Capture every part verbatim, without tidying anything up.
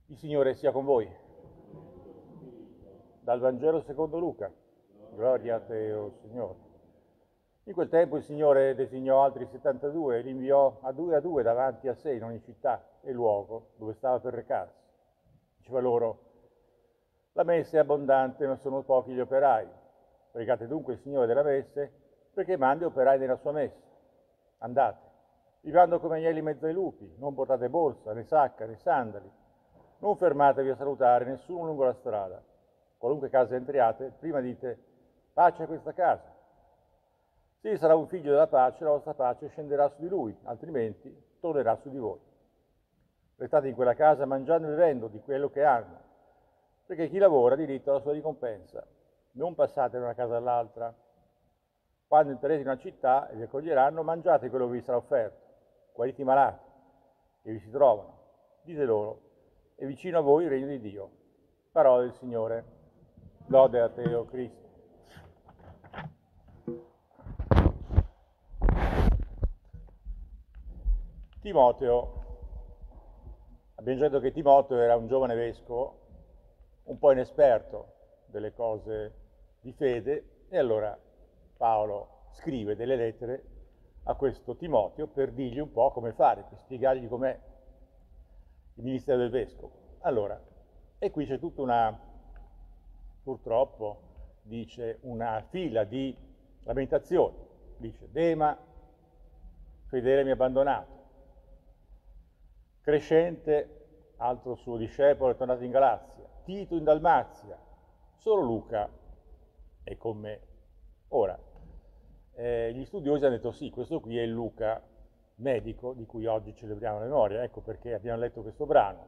Il Signore sia con voi. Dal Vangelo secondo Luca. Gloria a te, o Signore. In quel tempo il Signore designò altri settantadue e li inviò a due a due davanti a sé in ogni città e luogo dove stava per recarsi. Diceva loro: la messe è abbondante, ma sono pochi gli operai. Pregate dunque il Signore della messe perché mandi operai nella sua messe. Andate, vivando come agnelli in mezzo ai lupi, non portate borsa, né sacca, né sandali. Non fermatevi a salutare nessuno lungo la strada. Qualunque casa entriate, prima dite: pace a questa casa. Se sarà un figlio della pace, la vostra pace scenderà su di lui, altrimenti tornerà su di voi. Restate in quella casa mangiando e bevendo di quello che hanno, perché chi lavora ha diritto alla sua ricompensa. Non passate da una casa all'altra. Quando entrerete in una città e vi accoglieranno, mangiate quello che vi sarà offerto. Guarite i malati che vi si trovano. Dite loro: è vicino a voi il regno di Dio. Parola del Signore. Lode a te, o Cristo. Timoteo. Abbiamo già detto che Timoteo era un giovane vescovo, un po' inesperto delle cose di fede, e allora Paolo scrive delle lettere a questo Timoteo per dirgli un po' come fare, per spiegargli com'è il ministero del vescovo. Allora, e qui c'è tutta una, purtroppo, dice, una fila di lamentazioni. Dice: Dema, fedele mi ha abbandonato. Crescente, altro suo discepolo, è tornato in Galazia. Tito in Dalmazia. Solo Luca è con me. Ora, eh, gli studiosi hanno detto: sì, questo qui è il Luca medico di cui oggi celebriamo la memoria, ecco perché abbiamo letto questo brano.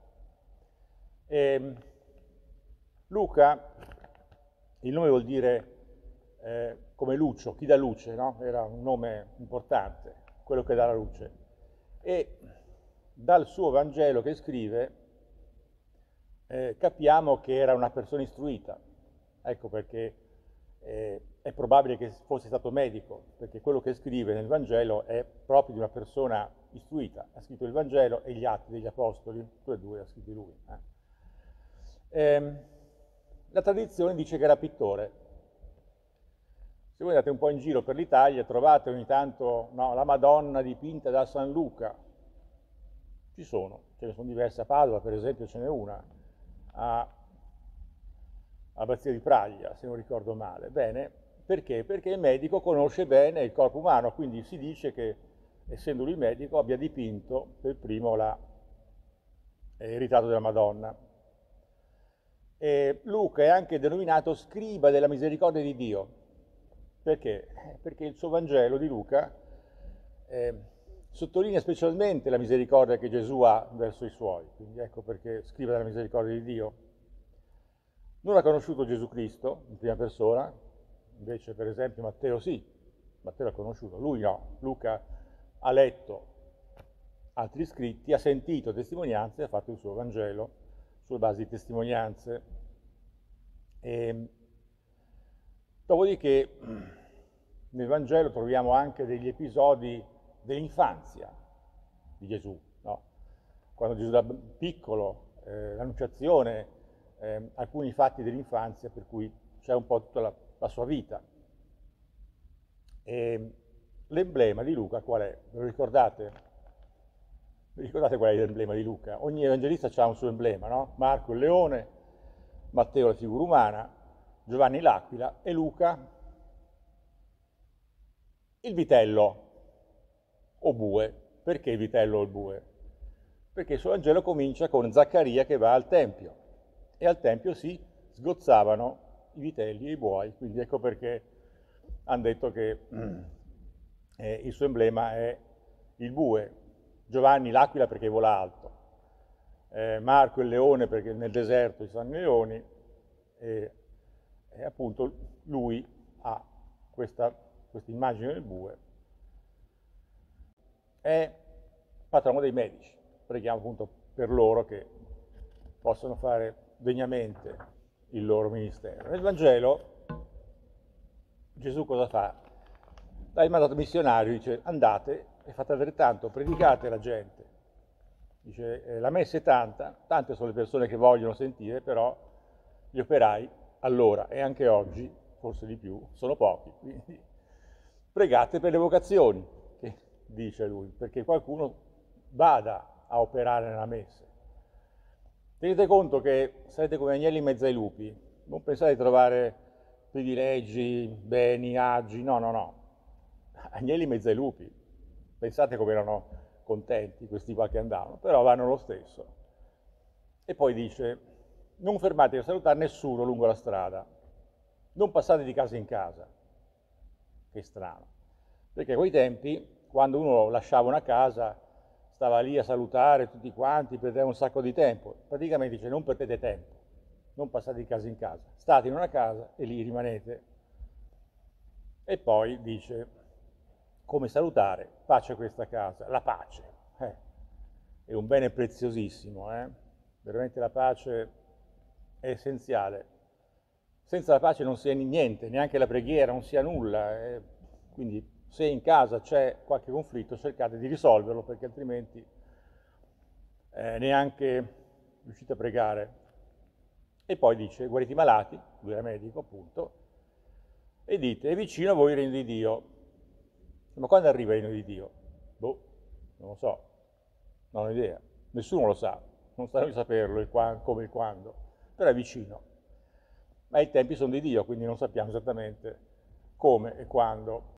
E Luca, il nome vuol dire eh, come Lucio, chi dà luce, no? Era un nome importante, quello che dà la luce. E dal suo Vangelo che scrive eh, capiamo che era una persona istruita, ecco perché eh, è probabile che fosse stato medico, perché quello che scrive nel Vangelo è proprio di una persona istruita. Ha scritto il Vangelo e gli Atti degli Apostoli, due e due ha scritto lui. Eh. Ehm, la tradizione dice che era pittore. Se voi andate un po' in giro per l'Italia trovate ogni tanto, no, la Madonna dipinta da San Luca. Ci sono, ce ne sono diverse a Padova, per esempio ce n'è una, a Abbazia di Praglia, se non ricordo male. Bene, perché? Perché il medico conosce bene il corpo umano, quindi si dice che, essendo lui medico, abbia dipinto per primo la, eh, il ritratto della Madonna. E Luca è anche denominato scriba della misericordia di Dio. Perché? Perché il suo Vangelo di Luca eh, sottolinea specialmente la misericordia che Gesù ha verso i suoi, quindi ecco perché scrive della misericordia di Dio. Non ha conosciuto Gesù Cristo in prima persona, invece per esempio Matteo sì, Matteo l'ha conosciuto, lui no. Luca ha letto altri scritti, ha sentito testimonianze e ha fatto il suo Vangelo sulla base di testimonianze. E, dopodiché nel Vangelo troviamo anche degli episodi dell'infanzia di Gesù, no? Quando Gesù da piccolo, eh, l'annunciazione, eh, alcuni fatti dell'infanzia per cui c'è un po' tutta la, la sua vita. E l'emblema di Luca qual è? Ve lo ricordate? Vi ricordate qual è l'emblema di Luca? Ogni evangelista ha un suo emblema, no? Marco il leone, Matteo la figura umana, Giovanni l'aquila e Luca il vitello o bue. Perché il vitello o il bue? Perché il suo Vangelo comincia con Zaccaria che va al Tempio e al Tempio si sgozzavano i vitelli e i buoi, quindi ecco perché hanno detto che eh, il suo emblema è il bue, Giovanni l'aquila perché vola alto, eh, Marco il leone perché nel deserto ci sono i leoni e, e appunto lui ha questa, questa immagine del bue. È patrono dei medici, preghiamo appunto per loro che possano fare degnamente il loro ministero. Nel Vangelo Gesù cosa fa? Dà il mandato missionario, dice: andate e fate altrettanto, predicate alla gente Dice, eh, la messa è tanta, tante sono le persone che vogliono sentire, però gli operai allora e anche oggi, forse di più, sono pochi. Quindi pregate per le vocazioni, che dice lui, perché qualcuno vada a operare nella messa. Tenete conto che sarete come agnelli in mezzo ai lupi, non pensate di trovare privilegi, beni, agi, no, no, no. Agnelli in mezzo ai lupi. Pensate come erano contenti questi qua che andavano, però vanno lo stesso. E poi dice, non fermatevi a salutare nessuno lungo la strada, non passate di casa in casa. Che strano, perché a quei tempi, quando uno lasciava una casa, stava lì a salutare tutti quanti, perdeva un sacco di tempo. Praticamente dice, non perdete tempo, non passate di casa in casa, state in una casa e lì rimanete. E poi dice, come salutare, pace a questa casa, la pace, eh, è un bene preziosissimo, eh? Veramente la pace è essenziale. Senza la pace non si è niente, neanche la preghiera, non si ha nulla. Eh? Quindi se in casa c'è qualche conflitto cercate di risolverlo perché altrimenti eh, neanche riuscite a pregare. E poi dice, guarite i malati, lui era medico appunto, e dite, è vicino a voi il regno di Dio. Ma quando arriva il regno di Dio? Boh, non lo so, non ho idea, nessuno lo sa, non sta a noi saperlo il qua, come e il quando, però è vicino. Ma i tempi sono di Dio, quindi non sappiamo esattamente come e quando.